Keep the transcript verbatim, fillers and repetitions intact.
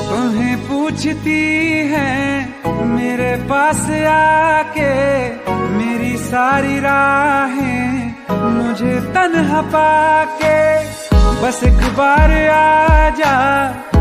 तुम्हें पूछती है मेरे पास आके, मेरी सारी राहें मुझे तन्हा पाके। बस एक बार आ जा